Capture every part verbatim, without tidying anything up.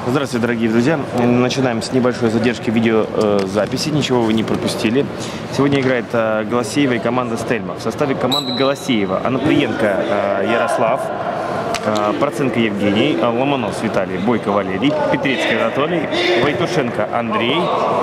Здравствуйте, дорогие друзья. Начинаем с небольшой задержки видеозаписи. Ничего вы не пропустили. Сегодня играет э, Голосеева и команда Стельмах. В составе команды Голосеева Анаприенко э, Ярослав, э, Проценко Евгений, э, Ломонос Виталий, Бойко Валерий, Петрецкий Анатолий, Войтушенко Андрей,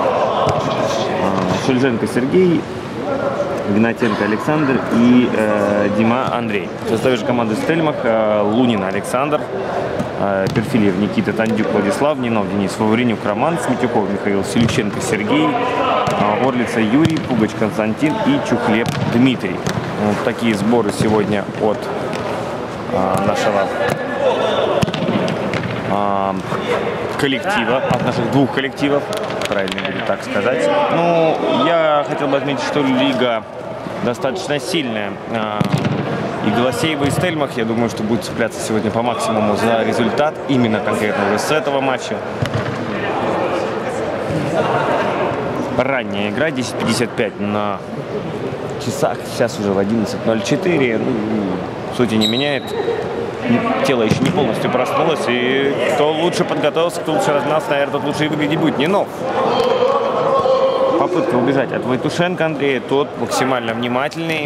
э, Шульженко Сергей, Гнатенко Александр и э, Дима Андрей. В составе же команды Стельмах э, Лунин Александр, э, Перфильев Никита, Тандюк Владислав, Нинов Денис, Фаворинюк Роман, Сметюков Михаил, Селюченко Сергей, э, Орлица Юрий, Пугач Константин и Чухлеб Дмитрий. Вот такие сборы сегодня от э, нашего э, коллектива, от наших двух коллективов. Правильно будет так сказать. Ну, я хотел бы отметить, что лига достаточно сильная. И Голосеева, и Стельмах, я думаю, что будет цепляться сегодня по максимуму за результат, именно конкретно уже с этого матча. Ранняя игра, десять пятьдесят пять на часах, сейчас уже в одиннадцать ноль четыре. Ну, сути не меняет. Тело еще не полностью проснулось, и кто лучше подготовился, кто лучше размялся, наверное, тот лучше и выглядеть будет. Нинов. Попытка убежать от Войтушенко Андрея, тот максимально внимательный.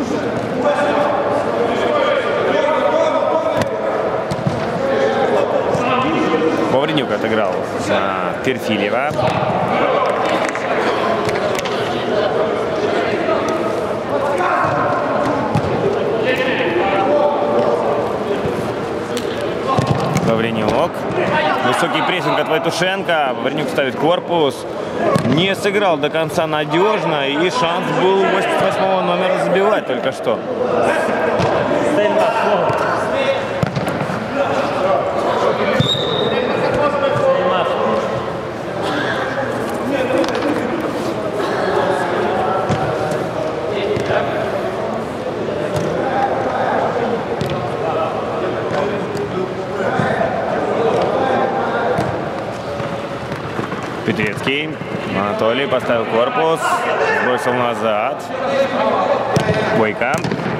Вавренюк отыграл на Перфильева. Вавренюк. Высокий прессинг от Войтушенко. Вавренюк ставит корпус. Не сыграл до конца надежно. И шанс был восемьдесят восьмого номера забивать только что. Петрецкий. Анатолий поставил корпус. Бросил назад. Бойко.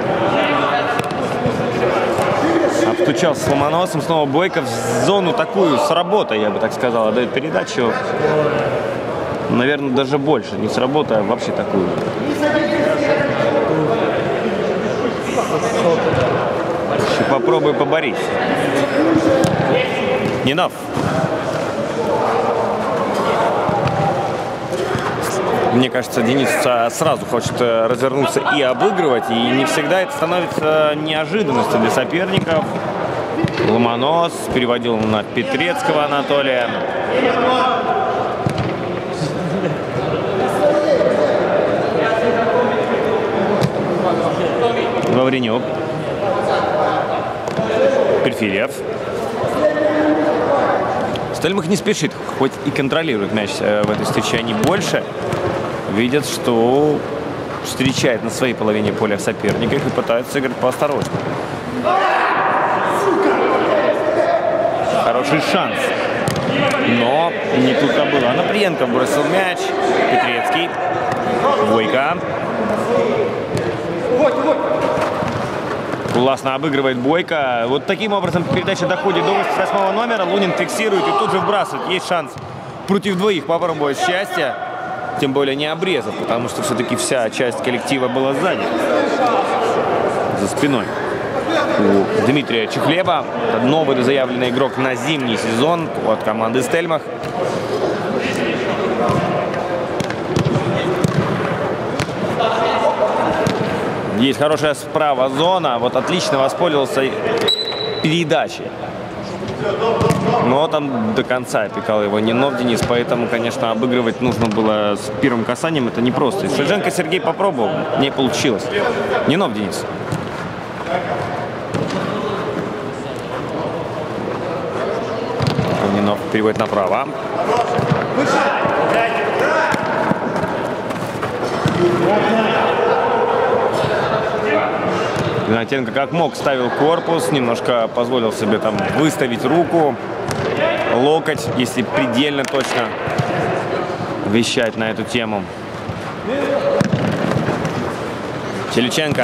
Обстучался с Ломоносом. Снова Бойко в зону такую с работой, я бы так сказал. Отдает передачу. Наверное, даже больше. Не с работой, а вообще такую. Еще попробуй поборись. Нинов. Мне кажется, Денис сразу хочет развернуться и обыгрывать, и не всегда это становится неожиданностью для соперников. Ломонос переводил на Петрецкого Анатолия. Вавренюк. Перфильев. Стельмах не спешит, хоть и контролирует мяч в этой встрече они больше. Видят, что встречает на своей половине поля соперников и пытаются играть поосторожнее. Хороший шанс. Но не тут-то было. Анаприенко бросил мяч. Петрецкий. Бойко. Классно обыгрывает Бойко. Вот таким образом передача доходит до восемьдесят восьмого номера. Лунин фиксирует и тут же вбрасывает. Есть шанс против двоих попробовать счастье. Тем более не обрезав, потому что все-таки вся часть коллектива была сзади. За спиной у Дмитрия Чухлеба. Новый заявленный игрок на зимний сезон от команды Стельмах. Есть хорошая справа зона. Вот отлично воспользовался передачей. Но там до конца опекал его Нинов Денис, поэтому, конечно, обыгрывать нужно было с первым касанием. Это непросто. Шульженко Сергей попробовал, не получилось. Нинов Денис. Нинов переводит направо. Гнатенко как мог ставил корпус, немножко позволил себе там выставить руку, локоть, если предельно точно вещать на эту тему. Селюченко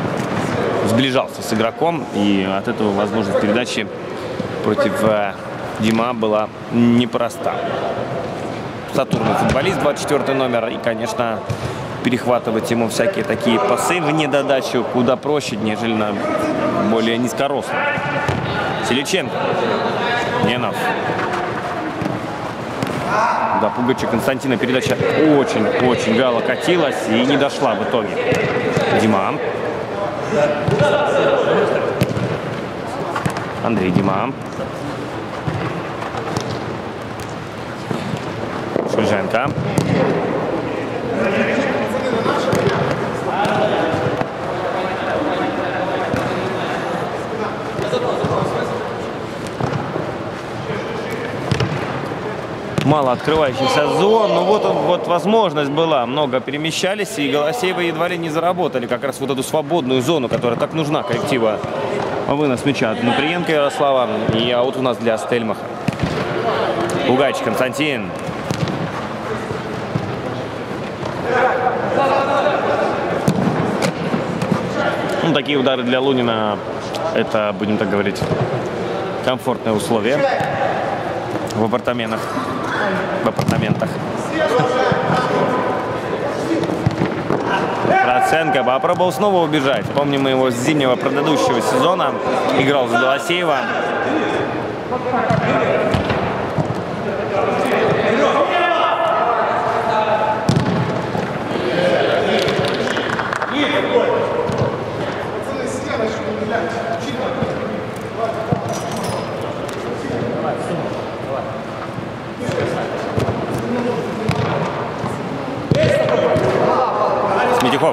сближался с игроком, и от этого возможность передачи против Дима была непроста. Сатурный футболист, двадцать четвёртый номер. И, конечно, перехватывать ему всякие такие пасы в недодачу куда проще, нежели на более низкорослых. Селиченко. Ненов. Да, Пугача Константина передача очень-очень вяло катилась и не дошла в итоге. Дима. Андрей Дима. Шульженко. Мало открывающихся зон, но вот, он, вот возможность была. Много перемещались, и Голосеевы едва ли не заработали как раз вот эту свободную зону, которая так нужна коллективу. Вынос мяча от Нуприенко Ярослава. И аут у нас для Стельмаха. Пугач Константин. Ну, такие удары для Лунина — это, будем так говорить, комфортные условия в апартаментах. В апартаментах. Проценко попробовал снова убежать. Помним мы его с зимнего предыдущего сезона. Играл за Голосеева. Смитюхов.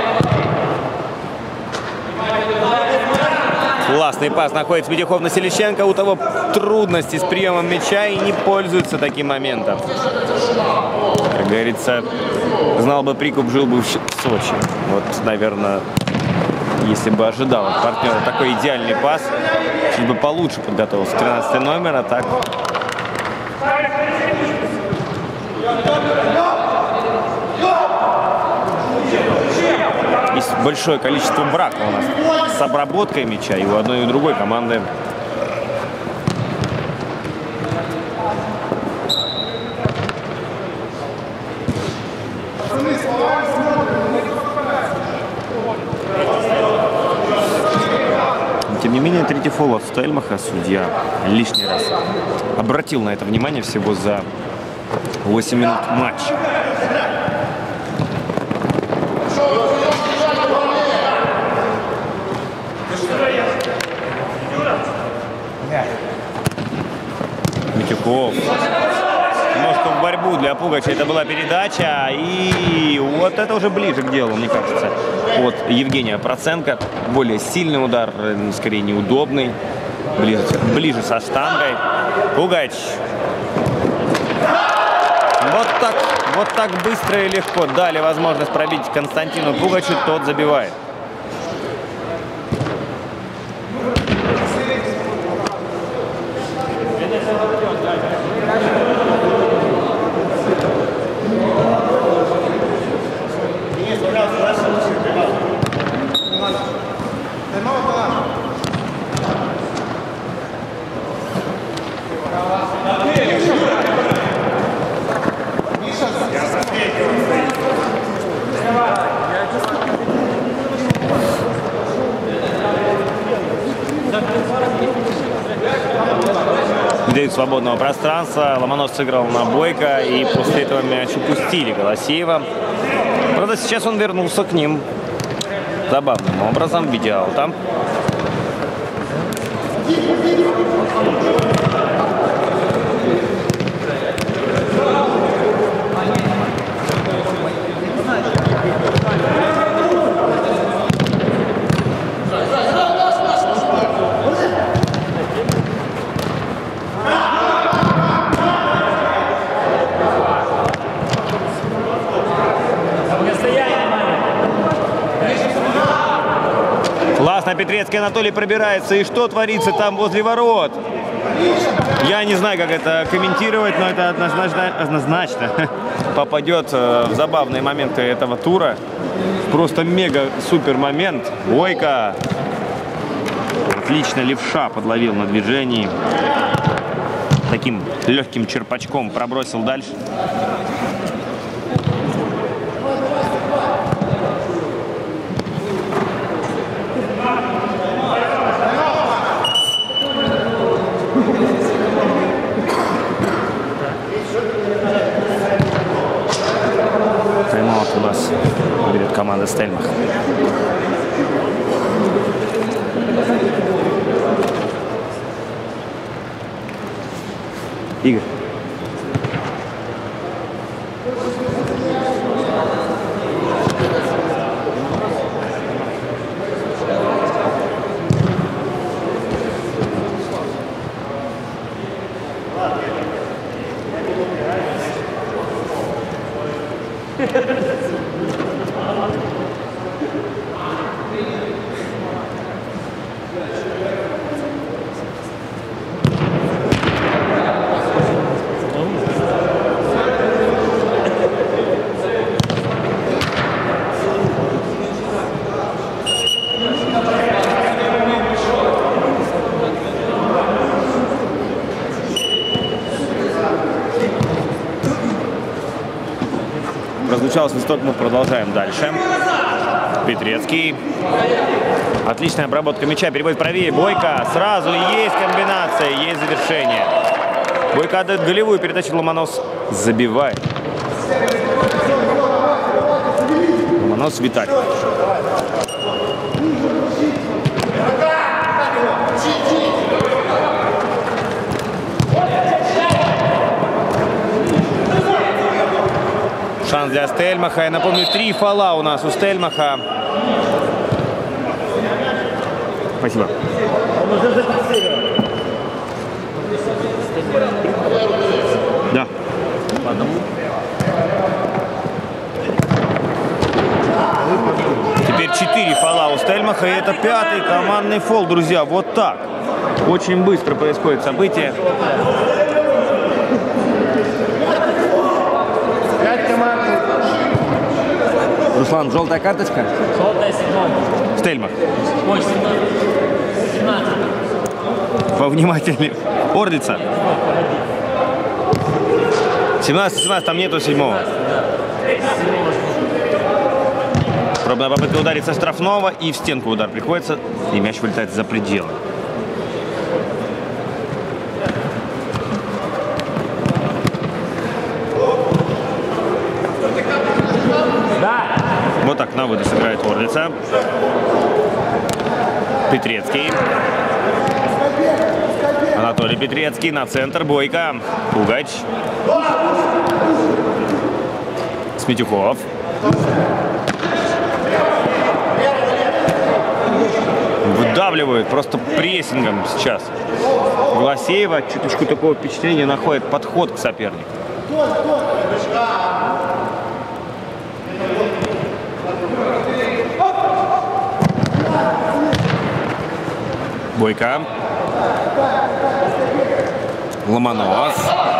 Классный пас находит Смитюхов на Селиченко. У того трудности с приемом мяча и не пользуется таким моментом. Как говорится, знал бы прикуп, жил бы в Сочи. Вот, наверное, если бы ожидал от партнера такой идеальный пас, чуть бы получше подготовился. тринадцатый номер, а так... Есть большое количество брака у нас с обработкой мяча и у одной, и у другой команды. Тем не менее, третий фол от Стельмаха. Судья лишний раз обратил на это внимание всего за восемь минут матча. Митюков. Немножко в борьбу для Пугача. Это была передача. И вот это уже ближе к делу, мне кажется. От Евгения Проценко. Более сильный удар, скорее неудобный. Ближе, ближе со штангой. Пугач. Вот так, вот так быстро и легко дали возможность пробить Константину Пугачу. Тот забивает. Дают свободного пространства. Ломоносов сыграл на Бойко, и после этого мяч упустили Голосеева. Правда, сейчас он вернулся к ним забавным образом в виде аута. Классно Петрецкий Анатолий пробирается. И что творится там возле ворот? Я не знаю, как это комментировать, но это однозначно, однозначно попадет в забавные моменты этого тура. Просто мега-супер момент. Бойко. Отлично левша подловил на движении. таким легким черпачком пробросил дальше. Тайм-аут у нас берет команда Стельмах. Игорь. Прозвучал свисток, мы продолжаем дальше. Петрецкий. Отличная обработка мяча, переводит правее. Бойко. Сразу есть комбинация, есть завершение. Бойко отдает голевую передачу, Ломонос забивает. Ломонос Виталий. Шанс для Стельмаха. Я напомню, три фола у нас у Стельмаха. Спасибо. Да. Теперь четыре фола у Стельмаха. И это пятый командный фол, друзья. Вот так. Очень быстро происходит событие. Руслан, желтая карточка? Желтая седьмая. Стельмах. Ой, семнадцать. Повнимательнее. Орлица. семнадцать семнадцать, там нету седьмого. Пробная попытка ударить со штрафного, и в стенку удар приходится, и мяч вылетает за пределы. Вот так на выдох сыграет Орлица. Петрецкий. Анатолий Петрецкий на центр. Бойко. Пугач. Сметюков. Выдавливают просто прессингом сейчас. Гласеева чуточку такого впечатления находит подход к сопернику. Бойко. Ломонос.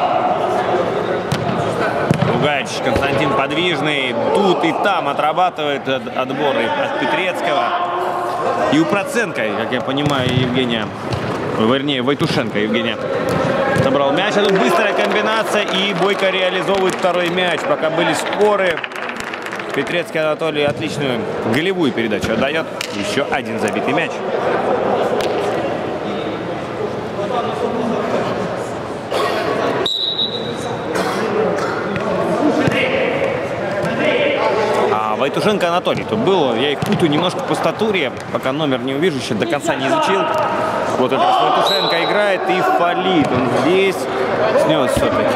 Пугач. Константин подвижный. Тут и там отрабатывает отбор от Петрецкого. И у Проценко, как я понимаю, Евгения, вернее, Войтушенко Евгения собрал мяч. А тут быстрая комбинация, и Бойко реализовывает второй мяч. Пока были споры, Петрецкий Анатолий отличную голевую передачу отдает. Еще один забитый мяч. Войтушенко Анатолий тут был, я их путаю немножко по статуре, пока номер не увижу, еще до конца не изучил. Вот этот Войтушенко играет и фалит, он здесь снес все-таки.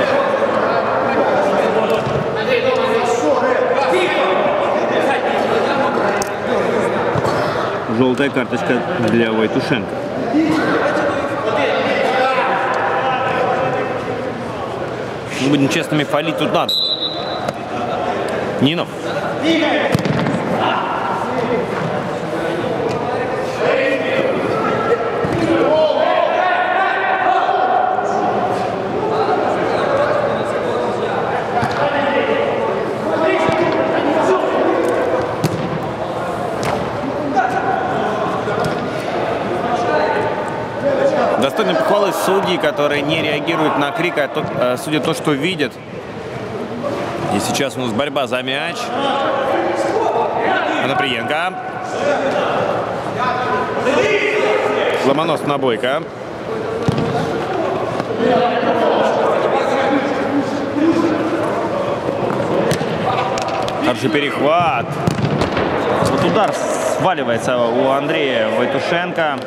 Желтая карточка для Войтушенко. Ну, будем честными, фалить тут надо. Нинов. Достойной похвалы судьи, которые не реагируют на крик, а то, судя то, что видят. И сейчас у нас борьба за мяч. Оноприенко. Ломонос на Бойко. Хороший перехват. Вот удар сваливается у Андрея Войтушенко.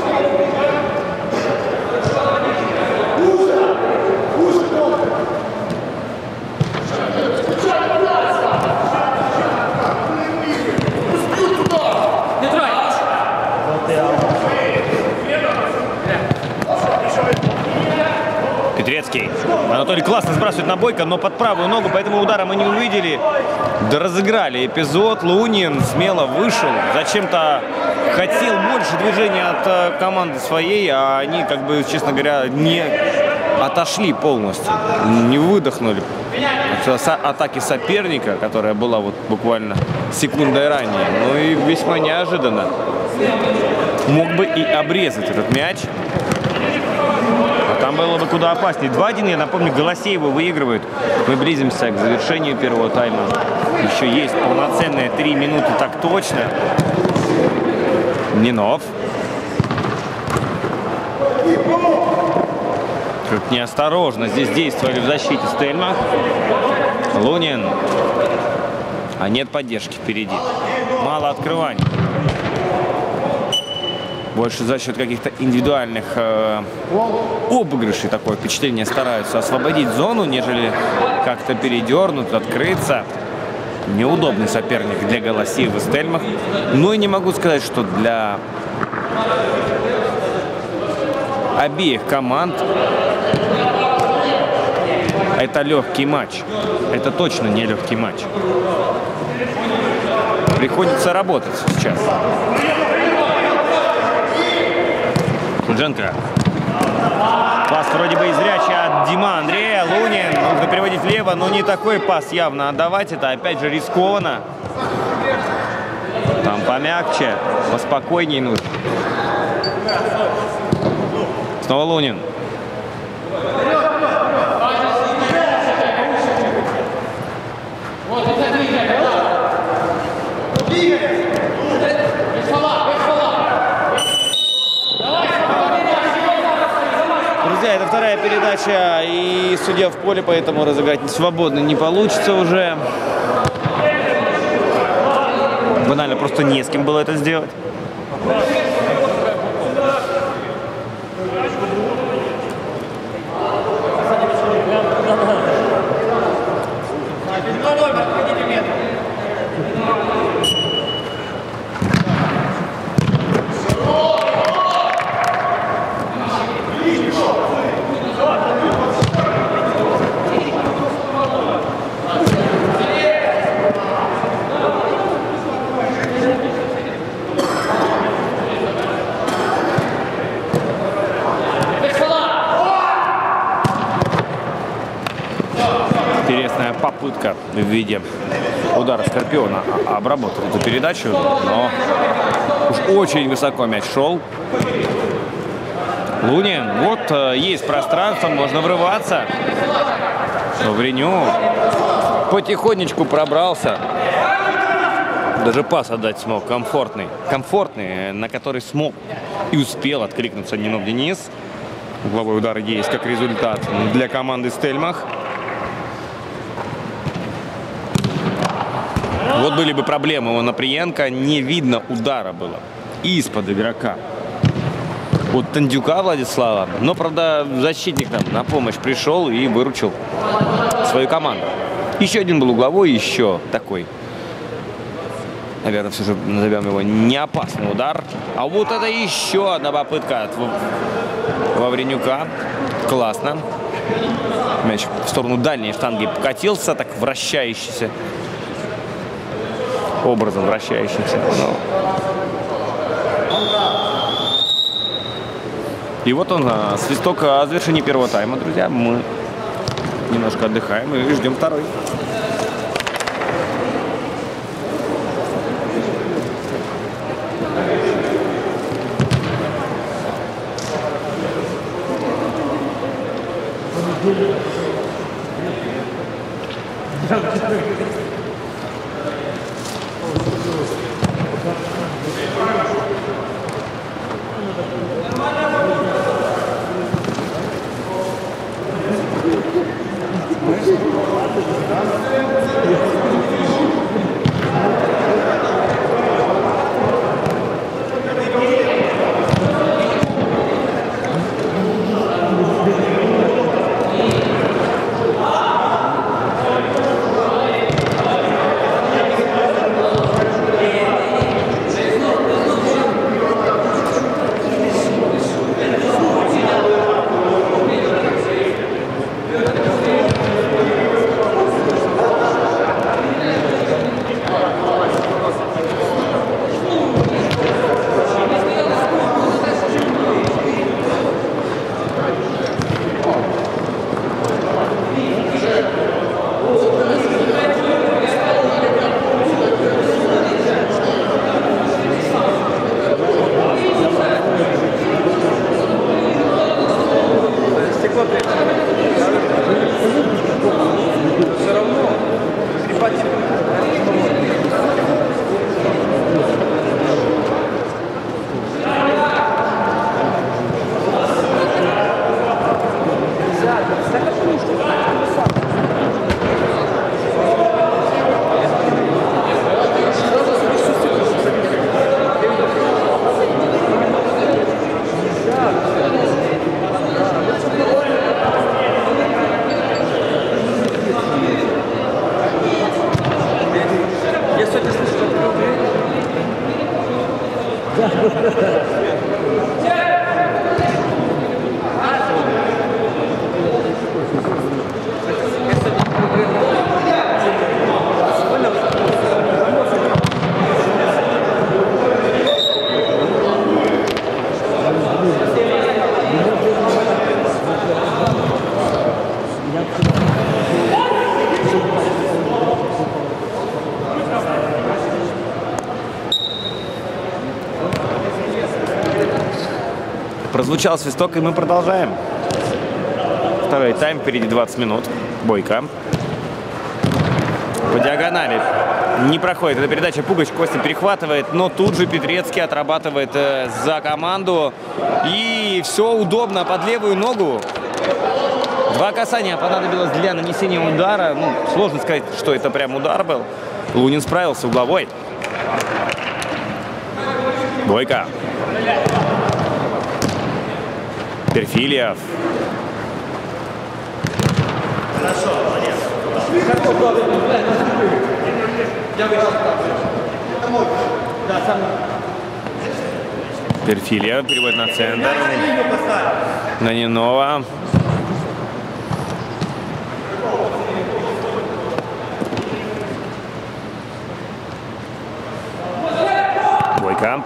Петрецкий. Анатолий классно сбрасывает на Бойко, но под правую ногу, поэтому удара мы не увидели. Да разыграли эпизод. Лунин смело вышел. Зачем-то хотел больше движения от команды своей, а они, как бы, честно говоря, не отошли полностью. Не выдохнули от атаки соперника, которая была вот буквально секундой ранее. Ну и весьма неожиданно. Мог бы и обрезать этот мяч. Там было бы куда опаснее. два один, я напомню, Голосеева выигрывает. Мы близимся к завершению первого тайма. Еще есть полноценные три минуты, так точно. Нинов. Как неосторожно здесь действовали в защите Стельмах. Лунин. А нет поддержки впереди. Мало открываний. Больше за счет каких-то индивидуальных э, обыгрышей, такое впечатление, стараются освободить зону, нежели как-то передернуть, открыться. Неудобный соперник для Голосеева Стельмах. Ну и не могу сказать, что для обеих команд это легкий матч. Это точно не легкий матч. Приходится работать сейчас. Кудженко. Пас вроде бы изрячий от Дима Андрея. Лунин. Нужно переводить влево, но не такой пас явно отдавать. Это опять же рискованно. Там помягче, поспокойнее нужно. Снова Лунин. Друзья, это вторая передача, и судья в поле, поэтому разыграть свободно не получится уже. Банально просто не с кем было это сделать. Интересная попытка в виде удара Скорпиона обработать эту передачу, но уж очень высоко мяч шел. Лунин, вот есть пространство, можно врываться. Вреню потихонечку пробрался. Даже пас отдать смог, комфортный. Комфортный, на который смог и успел откликнуться Нинов Денис. Угловой удар есть как результат для команды Стельмах. Вот были бы проблемы у Оноприенко, не видно удара было из-под игрока. Вот Тандюка Владислава, но, правда, защитник нам на помощь пришел и выручил свою команду. Еще один был угловой, еще такой, наверное, все же назовем его неопасный удар. А вот это еще одна попытка от Вавренюка. Классно. Мяч в сторону дальней штанги покатился, так вращающийся. Образом вращающимся. Но... И вот он, свисток о завершении первого тайма, друзья. Мы немножко отдыхаем и ждем второй. Прозвучал свисток, и мы продолжаем. Второй тайм, впереди двадцать минут. Бойко. По диагонали не проходит эта передача. Пугач Костя перехватывает, но тут же Петрецкий отрабатывает э, за команду. И все удобно под левую ногу. Два касания понадобилось для нанесения удара. Ну, сложно сказать, что это прям удар был. Лунин справился угловой. Бойко. Перфильев. Хорошо, молодец. Перфильев переводит на центр. На Нинова. Бойко.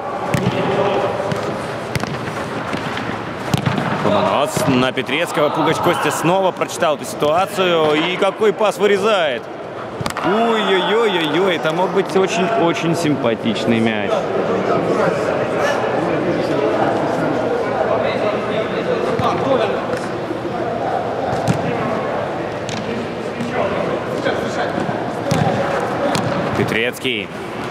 Ломонос на Петрецкого. Пугач Костя снова прочитал эту ситуацию. И какой пас вырезает. Ой-ой-ой-ой-ой. Это мог быть очень-очень симпатичный мяч. Петрецкий.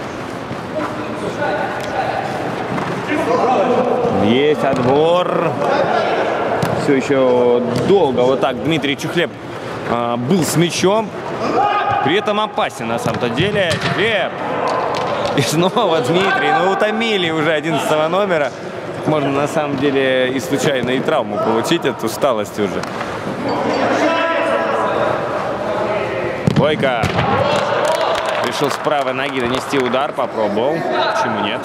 Есть отбор. Все еще долго вот так Дмитрий Чухлеб а, был с мячом. При этом опасен на самом-то деле. Чухлеб. И снова Дмитрий. Ну, утомили уже одиннадцатого номера. Можно на самом деле и случайно и травму получить от усталости уже. Бойко. Решил с правой ноги нанести удар. Попробовал. Почему нет?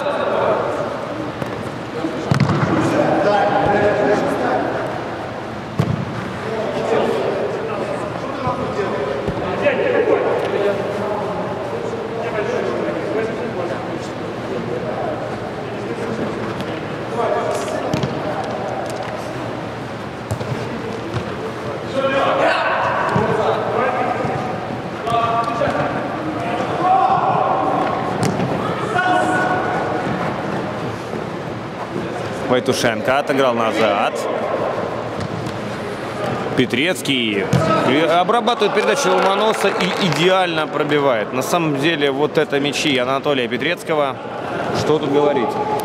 Войтушенко отыграл назад. Петрецкий обрабатывает передачу Ломоносова и идеально пробивает. На самом деле вот это мячи Анатолия Петрецкого. Что тут говорить?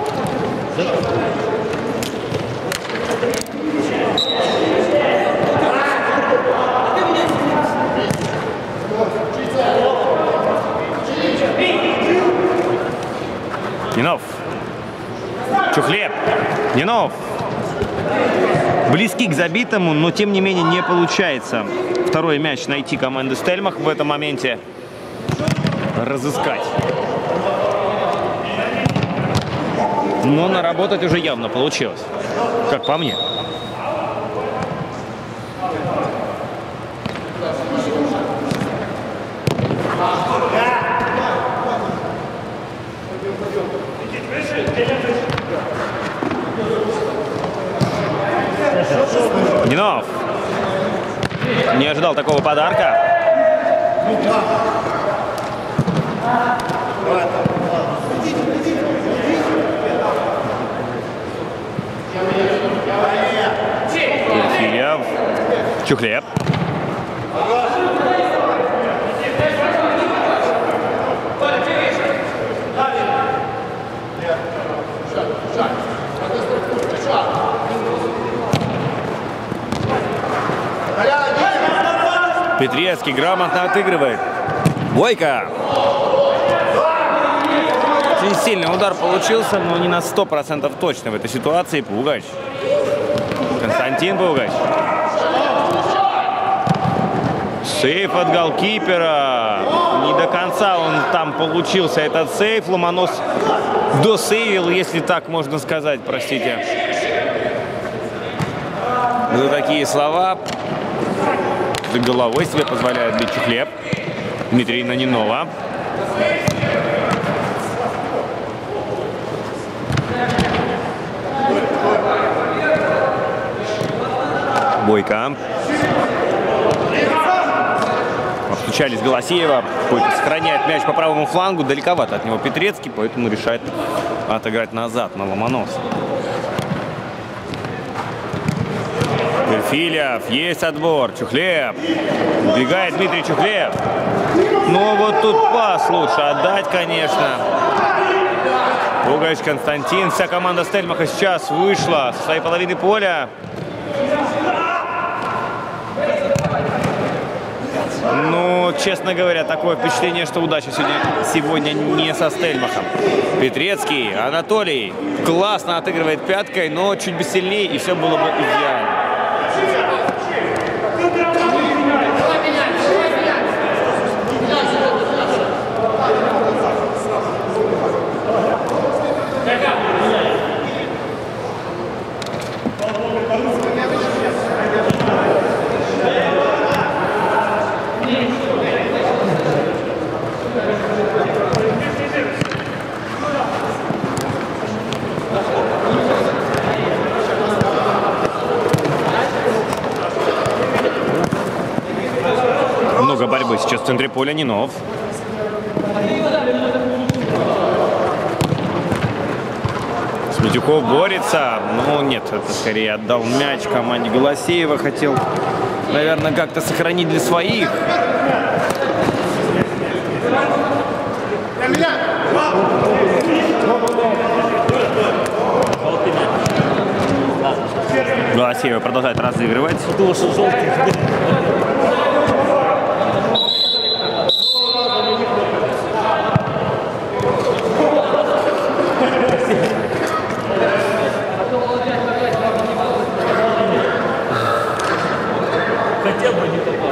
Нинов. Чухлеб. Нинов. Близки к забитому, но тем не менее не получается второй мяч найти команды Стельмах в этом моменте. Разыскать. Но наработать уже явно получилось. Как по мне. Нинов не ожидал такого подарка. Перфильев. Чухлеб. Петрецкий грамотно отыгрывает. Бойко. Очень сильный удар получился, но не на сто процентов точно в этой ситуации. Пугач. Константин Пугач. Сейф от голкипера. Не до конца он там получился, этот сейф. Ломонос досейвил, если так можно сказать, простите. За такие слова. Головой себе позволяет бить Чухлеб. Дмитрий Нанинова. Бойко. Обстучались Голосеева. Бойко сохраняет мяч по правому флангу. Далековато от него Петрецкий, поэтому решает отыграть назад на Ломоносова. Перфильев, есть отбор, Чухлеб, убегает Дмитрий Чухлеб. Но вот тут пас лучше отдать, конечно. Пугач, Константин, вся команда Стельмаха сейчас вышла со своей половины поля. Ну, честно говоря, такое впечатление, что удача сегодня, сегодня не со Стельмахом. Петрецкий, Анатолий классно отыгрывает пяткой, но чуть бы сильнее, и все было бы идеально. Много борьбы сейчас в центре поля. Нинов. Смитюков борется. Ну нет, это скорее отдал мяч команде Голосеева. Хотел, наверное, как-то сохранить для своих. Голосеева продолжает разыгрывать. Хотел бы не попал.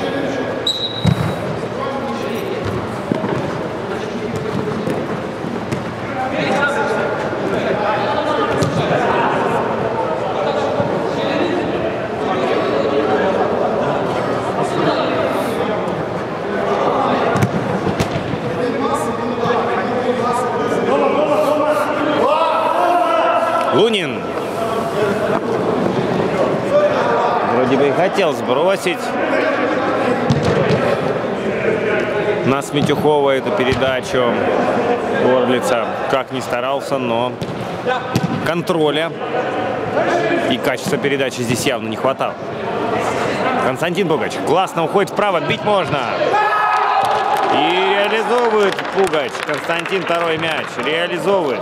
Лунин. Вроде бы и хотел сбросить на Смитюхова эту передачу Горлица. Как ни старался, но контроля и качества передачи здесь явно не хватало. Константин Пугач классно уходит вправо, бить можно. И реализовывает Пугач. Константин второй мяч. Реализовывает.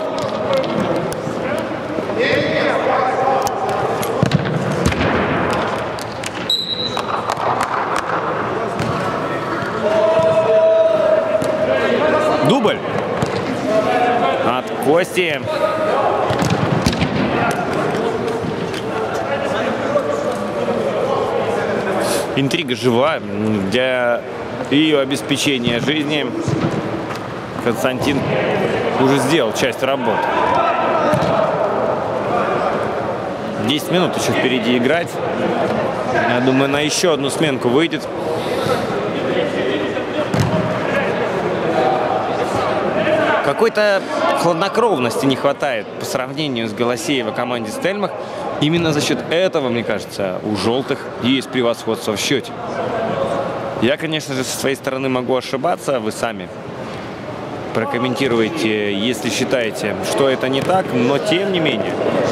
Дубль от Кости. Интрига жива. Для ее обеспечения жизни Константин уже сделал часть работы. десять минут еще впереди играть. Я думаю, на еще одну сменку выйдет. Какой-то хладнокровности не хватает по сравнению с Голосеева команде Стельмах. Именно за счет этого, мне кажется, у желтых есть превосходство в счете. Я, конечно же, со своей стороны могу ошибаться. Вы сами прокомментируйте, если считаете, что это не так. Но, тем не менее,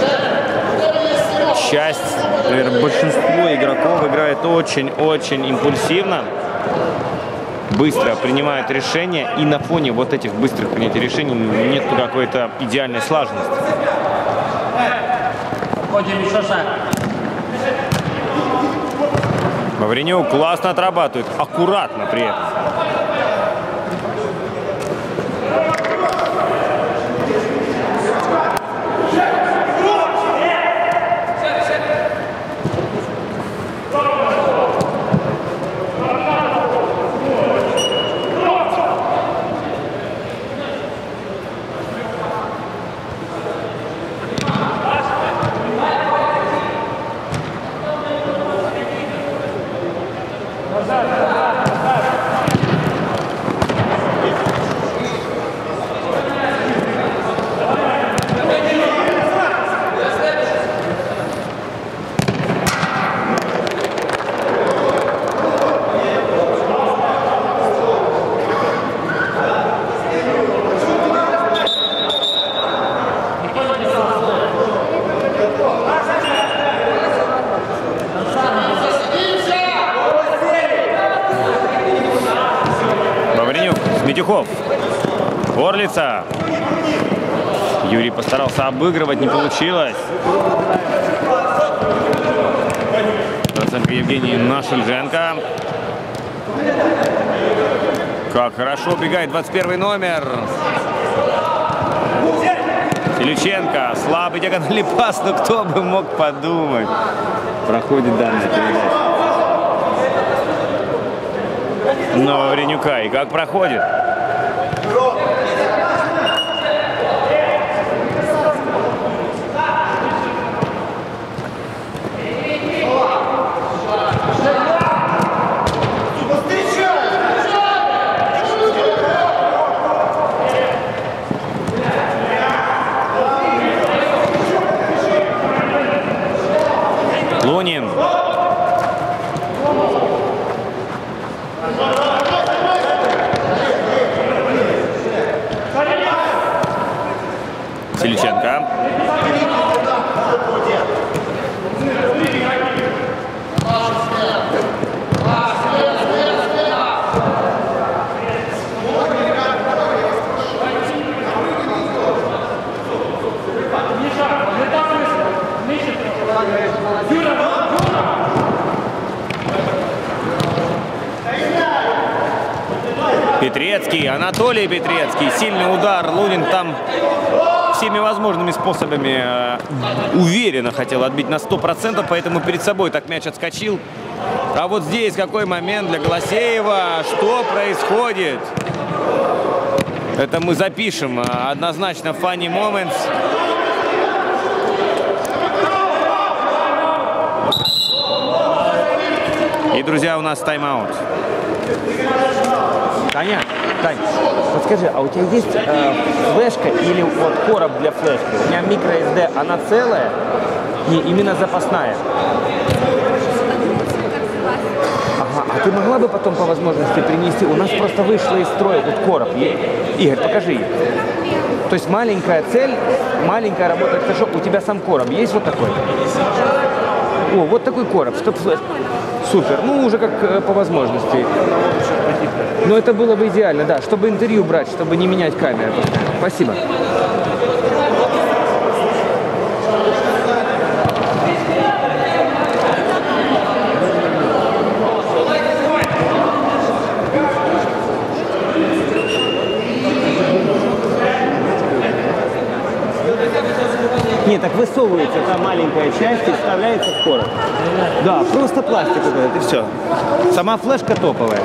часть, наверное, большинство игроков играет очень-очень импульсивно. Быстро принимают решения, и на фоне вот этих быстрых принятий решений нет какой-то идеальной слаженности. Вавренюк классно отрабатывает, аккуратно при этом. Митюхов. Орлица. Юрий постарался обыгрывать, не получилось. Процентка Евгений Нашельженко. Как хорошо убегает двадцать первый номер. Селюченко. Слабый диагональный пас, но кто бы мог подумать. Проходит данная передача. Но Вавренюка. И как проходит? Лунин. Селюченко. Петрецкий, Анатолий Петрецкий. Сильный удар. Лунин там всеми возможными способами э, уверенно хотел отбить на сто процентов, поэтому перед собой так мяч отскочил. А вот здесь какой момент для Голосеева. Что происходит? Это мы запишем. Однозначно funny moments. И, друзья, у нас тайм-аут. Таня, Тань, подскажи, а у тебя есть э, флешка или вот короб для флешки? У меня microSD, она целая и именно запасная. Ага, а ты могла бы потом по возможности принести? У нас просто вышло из строя вот короб. Игорь, покажи ее. То есть маленькая цель, маленькая работает хорошо. У тебя сам короб есть вот такой? О, вот такой короб, стоп флэш. Супер, ну уже как э, по возможности. Но это было бы идеально, да, чтобы интервью брать, чтобы не менять камеру. Спасибо. Нет, так высовывается та маленькая часть и вставляется в короб. Да, просто пластик вот этот, и все. Сама флешка топовая.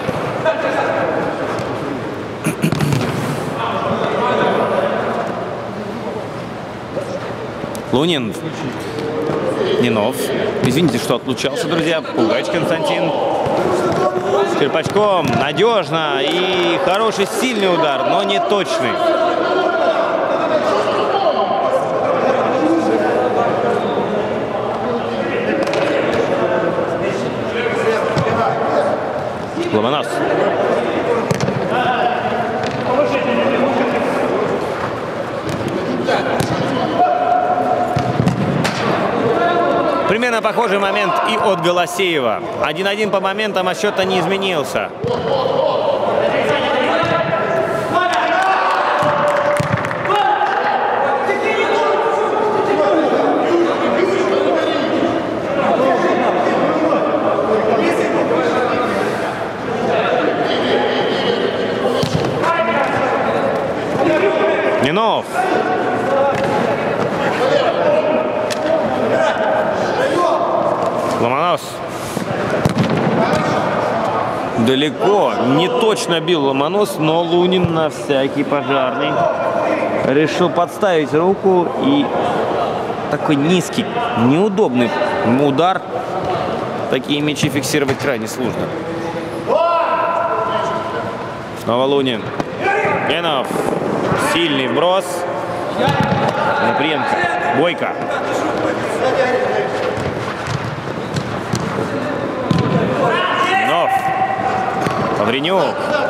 Лунин. Нинов. Извините, что отлучался, друзья. Пугач Константин. Черпачком. Надежно. И хороший, сильный удар, но не точный. Ломонос. Примерно похожий момент и от Голосеева. один-один по моментам, а счет-то не изменился. Нинов. Ломонос. Далеко. Не точно бил Ломонос, но Лунин на всякий пожарный решил подставить руку. И такой низкий, неудобный удар. Такие мячи фиксировать крайне сложно. Снова Лунин. Нинов. Сильный брос. Наприемка. Бойко. Нинов. Лавренюк.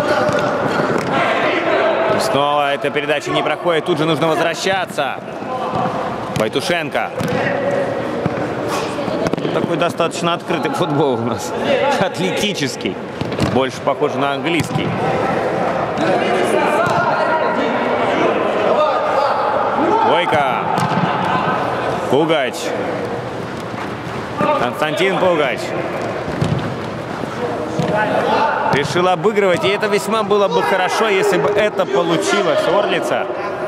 Снова эта передача не проходит. Тут же нужно возвращаться. Войтушенко. Такой достаточно открытый футбол у нас. Атлетический. Больше похож на английский. Бойко. Пугач. Константин Пугач. Решил обыгрывать. И это весьма было бы хорошо, если бы это получилось. Орлица.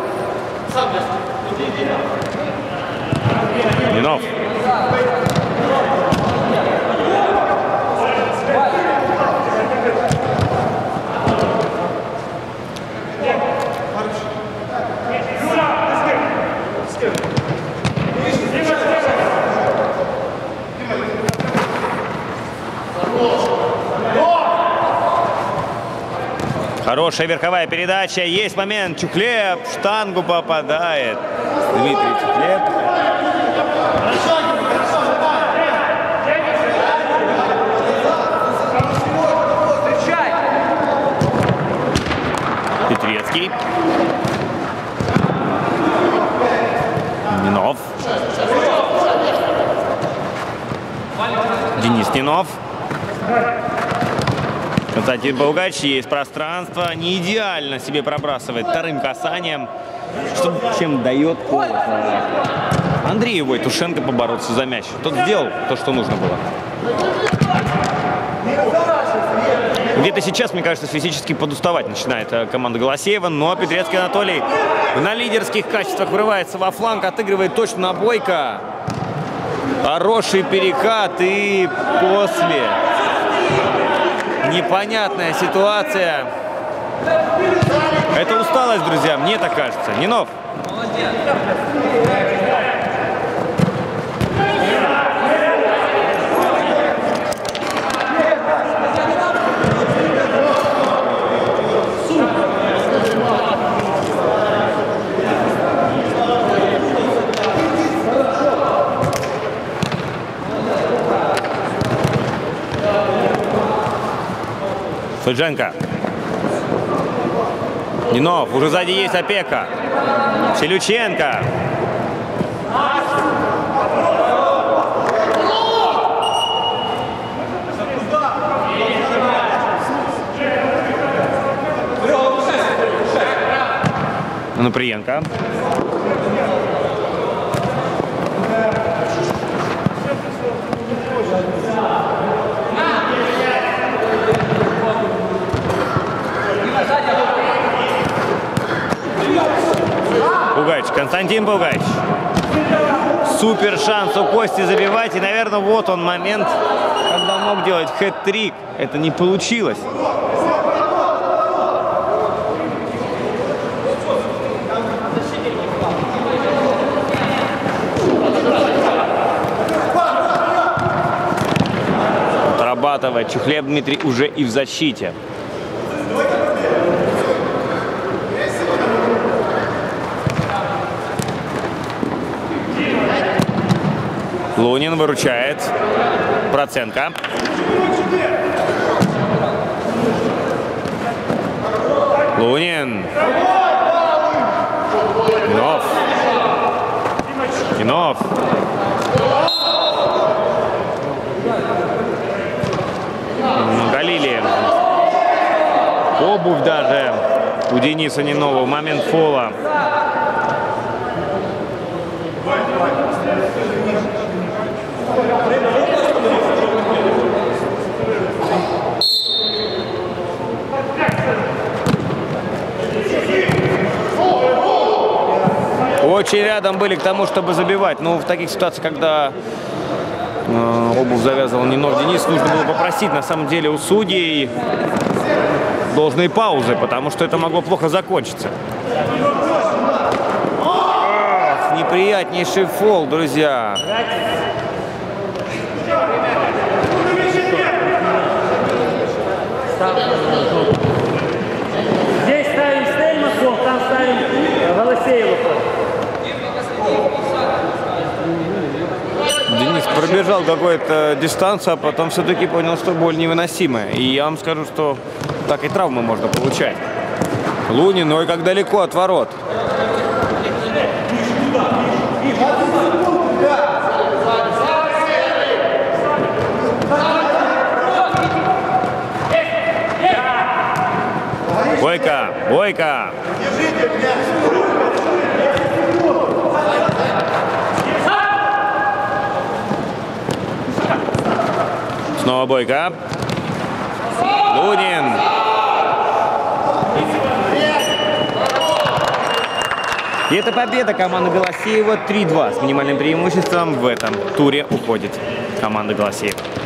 Нинов. Хорошая верховая передача. Есть момент. Чухлеб в штангу попадает. Дмитрий Чухлеб. Петрецкий. Нинов. Денис Нинов. Константин Пугач, есть пространство, не идеально себе пробрасывает вторым касанием, что, чем дает повод Андрею Войтушенко побороться за мяч. Тот сделал то, что нужно было. Где-то сейчас, мне кажется, физически подуставать начинает команда Голосеева, но Петрецкий Анатолий на лидерских качествах врывается во фланг, отыгрывает точно на Бойко. Хороший перекат и после... Непонятная ситуация. Это усталость, друзья, мне так кажется. Нинов. Федженко. Нинов. Уже сзади есть опека. Челюченко. Оноприенко. Пугач, Константин Пугач. Супер шанс у Кости забивать. И, наверное, вот он момент, когда он мог делать хэт-трик. Это не получилось. Отрабатывает Чухлеб Дмитрий уже и в защите. Лунин выручает. Проценко. Лунин. Кинов. Кинов. Галилеев. Обувь даже у Дениса Нинова в момент фола. Очень рядом были к тому, чтобы забивать. Но в таких ситуациях, когда э, обувь завязывал Нинов Денис, нужно было попросить на самом деле у судей должной паузы, потому что это могло плохо закончиться. Ох, неприятнейший фол, друзья. Здесь ставим Стельмахов, там ставим Голосеева. Денис пробежал какую-то дистанцию, а потом все-таки понял, что боль невыносимая. И я вам скажу, что так и травмы можно получать. Лунин, ой, как далеко от ворот. Бойко, Бойко. Снова Бойко. Лунин. И это победа команды Голосеева три-два. С минимальным преимуществом в этом туре уходит команда Голосеева.